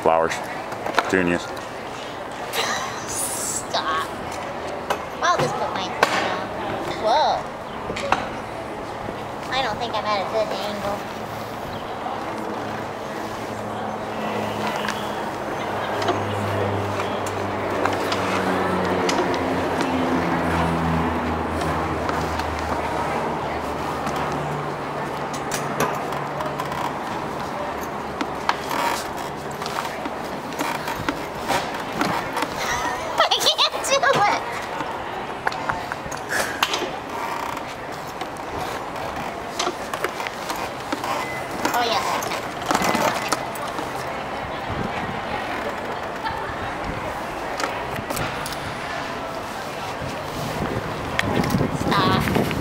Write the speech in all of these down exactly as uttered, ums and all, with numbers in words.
Flowers. Petunias. Stop. I'll just put my phone on. Whoa. I don't think I'm at a good angle. Oh yes, I can. Stop.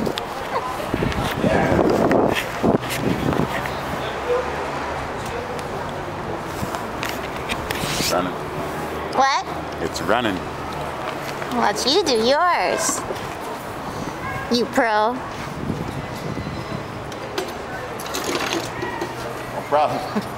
It's running. What? It's running. Watch you do yours. You pro. No problem.